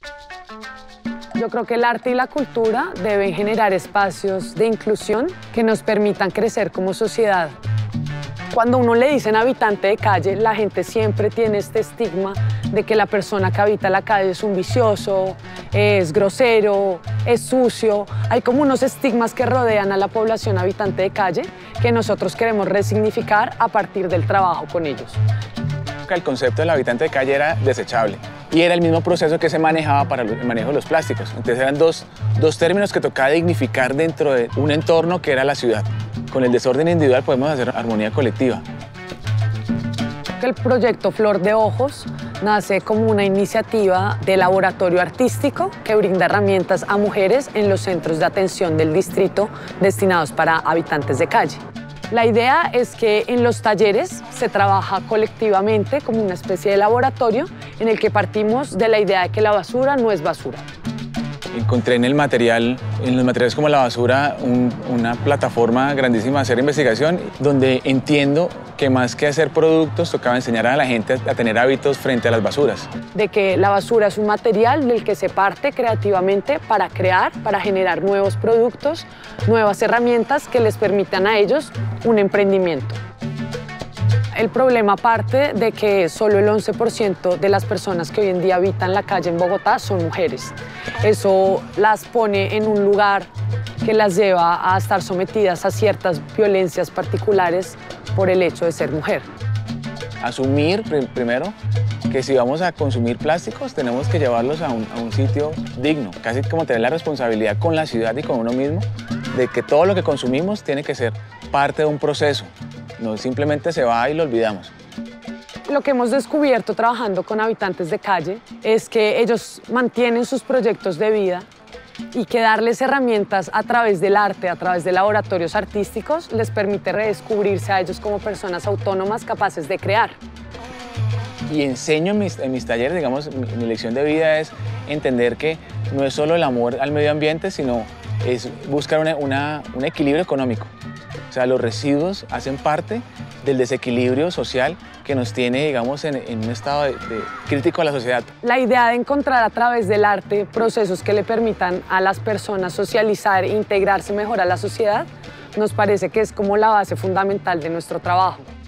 Yo creo que el arte y la cultura deben generar espacios de inclusión que nos permitan crecer como sociedad. Cuando uno le dicen habitante de calle, la gente siempre tiene este estigma de que la persona que habita la calle es un vicioso, es grosero, es sucio. Hay como unos estigmas que rodean a la población habitante de calle que nosotros queremos resignificar a partir del trabajo con ellos. El concepto del habitante de calle era desechable y era el mismo proceso que se manejaba para el manejo de los plásticos. Entonces eran dos términos que tocaba dignificar dentro de un entorno que era la ciudad. Con el desorden individual podemos hacer armonía colectiva. El proyecto Flor de Ojos nace como una iniciativa de laboratorio artístico que brinda herramientas a mujeres en los centros de atención del distrito destinados para habitantes de calle. La idea es que en los talleres se trabaja colectivamente como una especie de laboratorio en el que partimos de la idea de que la basura no es basura. Encontré en los materiales como la basura, una plataforma grandísima de hacer investigación, donde entiendo que más que hacer productos, tocaba enseñar a la gente a tener hábitos frente a las basuras. De que la basura es un material del que se parte creativamente para crear, para generar nuevos productos, nuevas herramientas que les permitan a ellos un emprendimiento. El problema parte de que solo el 11% de las personas que hoy en día habitan la calle en Bogotá son mujeres. Eso las pone en un lugar que las lleva a estar sometidas a ciertas violencias particulares por el hecho de ser mujer. Asumir primero que si vamos a consumir plásticos tenemos que llevarlos a un sitio digno, casi como tener la responsabilidad con la ciudad y con uno mismo de que todo lo que consumimos tiene que ser parte de un proceso. No simplemente se va y lo olvidamos. Lo que hemos descubierto trabajando con habitantes de calle es que ellos mantienen sus proyectos de vida y que darles herramientas a través del arte, a través de laboratorios artísticos, les permite redescubrirse a ellos como personas autónomas capaces de crear. Y enseño en mis talleres, digamos, mi lección de vida es entender que no es solo el amor al medio ambiente, sino es buscar un equilibrio económico. O sea, los residuos hacen parte del desequilibrio social que nos tiene, digamos, en un estado crítico a la sociedad. La idea de encontrar a través del arte procesos que le permitan a las personas socializar e integrarse mejor a la sociedad nos parece que es como la base fundamental de nuestro trabajo.